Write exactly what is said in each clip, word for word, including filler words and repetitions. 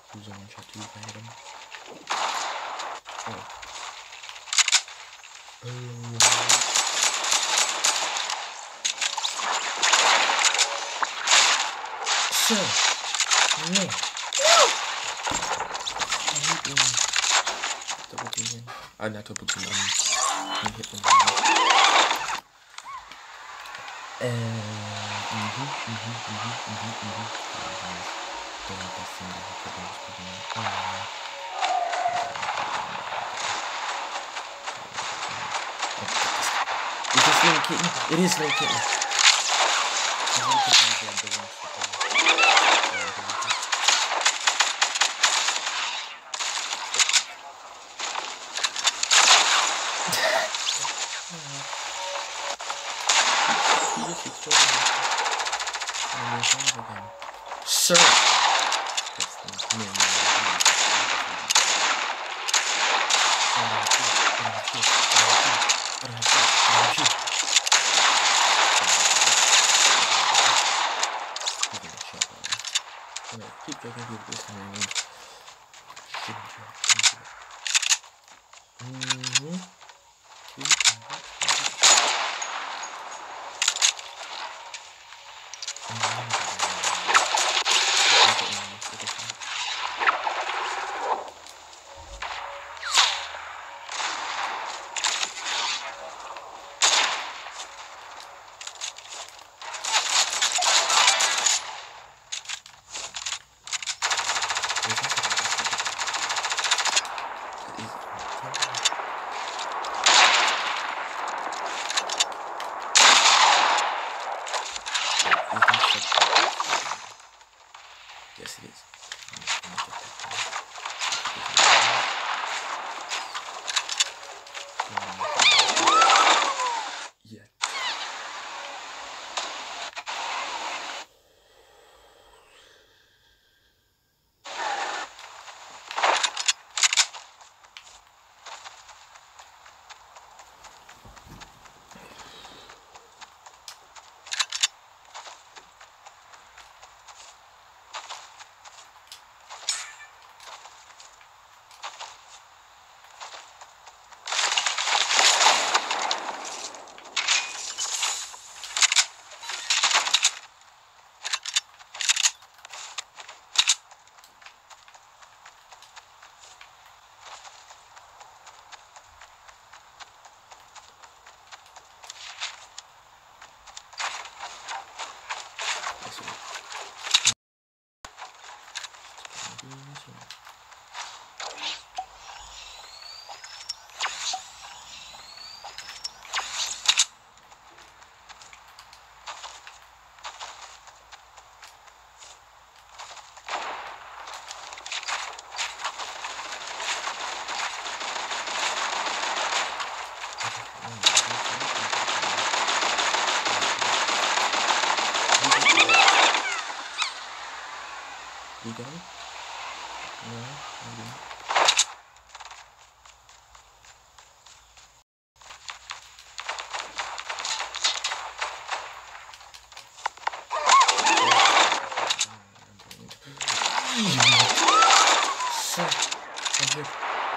Who's on one shot too if I hit him? Oh. Oh. So. No. No! I hate him. Double team him. Uh, not double team, um, he hit him. Uh, mm-hmm, mm-hmm, mm-hmm, mm-hmm, mm-hmm. Don't want that thing to hit the bones, but you know. Is this little kitten? It is little kitten. The little kitten is the one for He just exploded and then comes again. Sir! That's the name of the I don't have shoes. I don't have shoes. I don't have shoes. I don't have shoes. He's gonna shut down. I'm gonna keep checking through this time and shouldn't drop. Mm-hmm. Yes, it is. Yeah. You got it? No, I didn't. Sir, I'm here.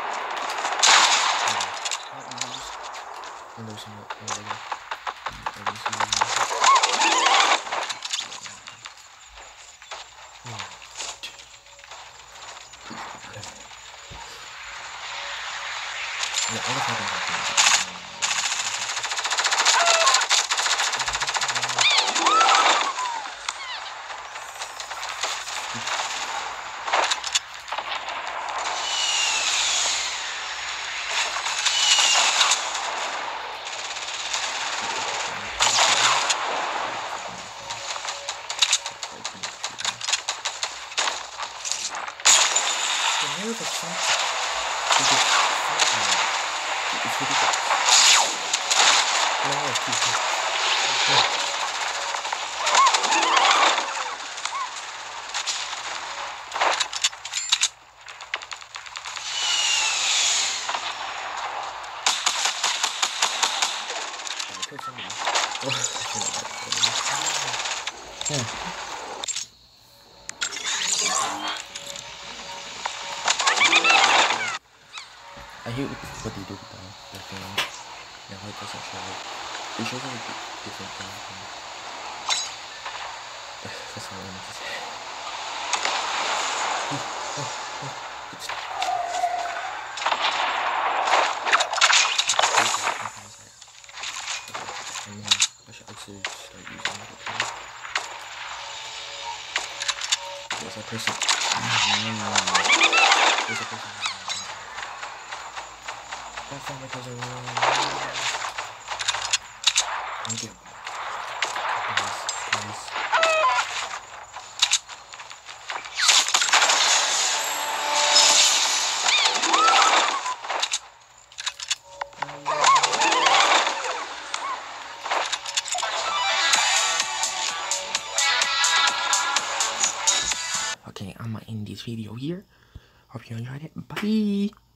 I'm losing it. I'm losing it. I'm losing it. Yeah, all the fucking the nerve of something. It's ridiculous. No, it's too good. Yeah. I killed somebody. Oh, yeah. I hate what they do with the, the thing. Yeah, how it doesn't show it. It shows like different things. That's all I wanted to say. Oh, oh, oh. It's... I know. I should actually start using it. Okay. There's a person. There's a person. That's not my cousin. Thank you. Nice, nice. Okay, I'm gonna end this video here. Hope you enjoyed it. Bye.